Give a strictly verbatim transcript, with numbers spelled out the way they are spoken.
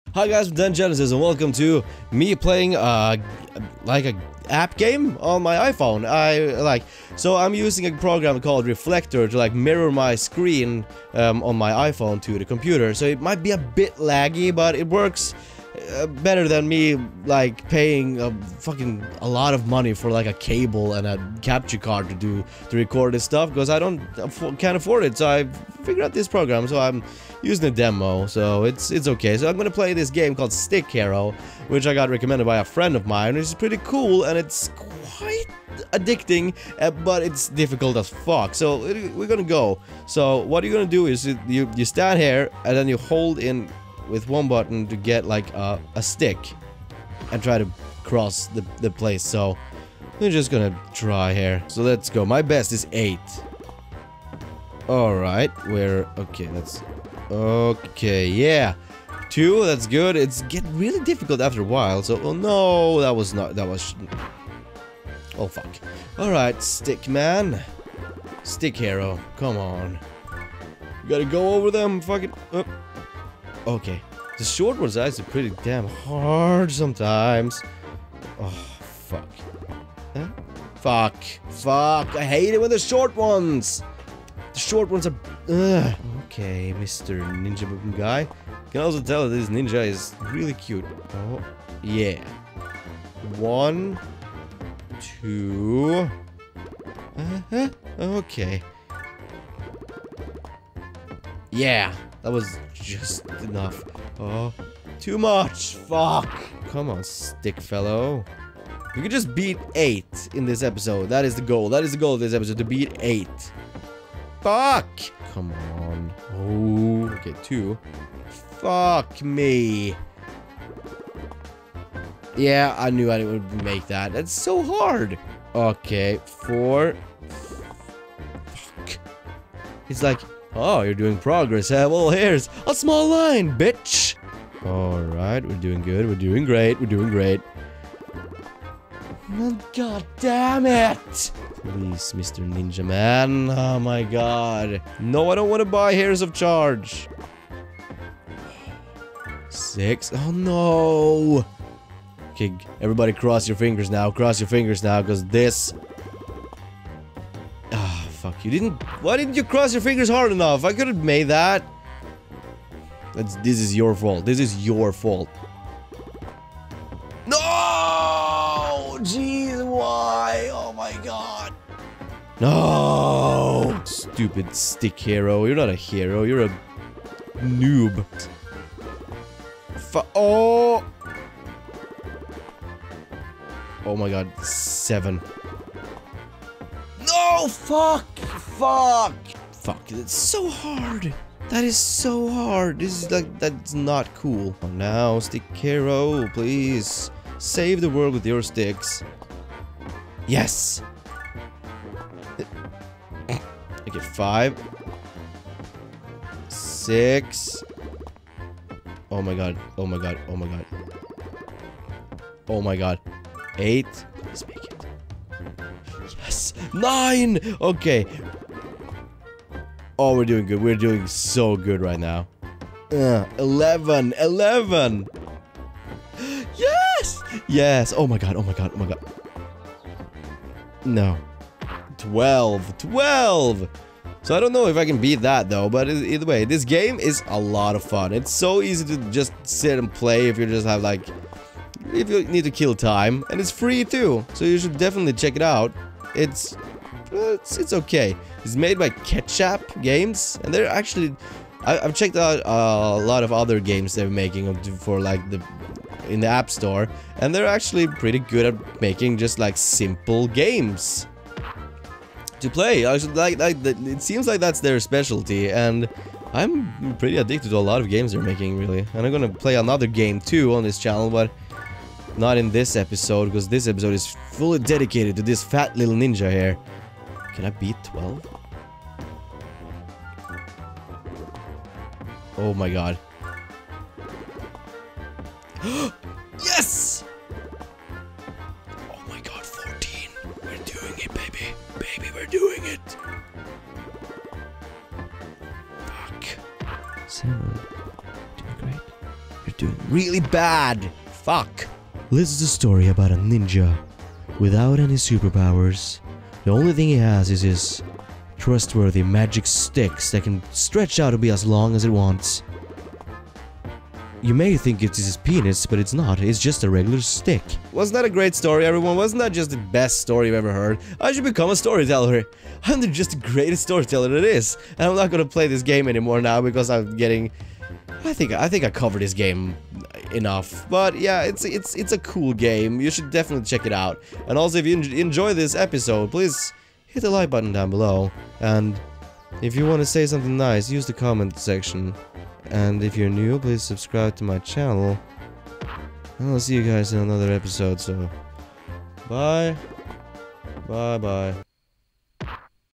Hi guys, I'm Dan Genesis and welcome to me playing uh like a app game on my iPhone. I like so I'm using a program called Reflector to like mirror my screen um, on my iPhone to the computer. So it might be a bit laggy, but it works uh, better than me like paying a fucking a lot of money for like a cable and a capture card to do to record this stuff because I don't afford, can't afford it. So I figured out this program. So I'm using a demo, so it's it's okay. So I'm gonna play this game called Stick Hero, which I got recommended by a friend of mine. It's pretty cool and it's quite addicting, uh, but it's difficult as fuck. So it, we're gonna go. So what you're gonna do is you you stand here and then you hold in with one button to get like a, a stick and try to cross the the place. So we're just gonna try here. So let's go. My best is eight. All right, we're okay. That's okay, yeah. Two, that's good. It's getting really difficult after a while, so... Oh, no, that was not... That was... Oh, fuck. Alright, Stick Man. Stick Hero. Come on. You gotta go over them, fucking... Oh. Okay. The short ones are actually pretty damn hard sometimes. Oh, fuck. Huh? Fuck. Fuck. I hate it when the short ones... The short ones are... Ugh. Okay, Mister Ninja Moving Guy. You can also tell that this ninja is really cute. Oh, yeah. One, two. Uh-huh. Okay. Yeah, that was just enough. Oh, too much. Fuck. Come on, Stick Fellow. We could just beat eight in this episode. That is the goal. That is the goal of this episode, to beat eight. Fuck! Come on. Oh, okay, two. Fuck me. Yeah, I knew I would make that. That's so hard. Okay, four. Fuck. It's like, oh, you're doing progress. Huh? Well, here's a small line, bitch. Alright, we're doing good. We're doing great. We're doing great. Oh, God damn it! Please, Mister Ninja Man. Oh my god. No, I don't want to buy Hairs of Charge. Six. Oh no. Okay, everybody cross your fingers now. Cross your fingers now, because this... Ah, oh, fuck. You didn't... Why didn't you cross your fingers hard enough? I could have made that. That's, this is your fault. This is your fault. No! Jeez, why? Oh my god. No! Stupid Stick Hero. You're not a hero. You're a noob. Fu- oh! Oh my god. Seven. No! Fuck! Fuck! Fuck. It's so hard. That is so hard. This is like, that's not cool. Oh, now, Stick Hero, please. Save the world with your sticks. Yes! Okay, five. Six. Oh my god. Oh my god. Oh my god. Oh my god. Eight. Let's make it. Yes! Nine! Okay. Oh, we're doing good. We're doing so good right now. Uh, eleven. Eleven! Yes! Yes! Oh my god. Oh my god. Oh my god. No. twelve. twelve! So I don't know if I can beat that though, but either way, this game is a lot of fun. It's so easy to just sit and play if you just have like... If you need to kill time. And it's free too, so you should definitely check it out. It's... It's, it's okay. It's made by Ketchup Games, and they're actually... I, I've checked out uh, a lot of other games they're making for like the... in the App Store, and they're actually pretty good at making just like simple games to play. I should, like, like it seems like that's their specialty, and I'm pretty addicted to a lot of games they're making, really. And I'm gonna play another game too on this channel, but not in this episode, because this episode is fully dedicated to this fat little ninja here. Can I beat twelve? Oh my god. Yes! Oh my god, fourteen. We're doing it, baby. Baby, we're doing it. Fuck. Seven. Doing great. You're doing really bad. Fuck. This is a story about a ninja without any superpowers. The only thing he has is his trustworthy magic sticks that can stretch out to be as long as it wants. You may think it's his penis, but it's not. It's just a regular stick. Wasn't that a great story, everyone? Wasn't that just the best story you've ever heard? I should become a storyteller. I'm the just the greatest storyteller it is. And I'm not gonna play this game anymore now because I'm getting... I think I think I covered this game enough. But yeah, it's it's it's a cool game. You should definitely check it out. And also, if you en enjoy this episode, please hit the like button down below. And if you want to say something nice, use the comment section. And if you're new, please subscribe to my channel. And I'll see you guys in another episode, so... Bye. Bye bye.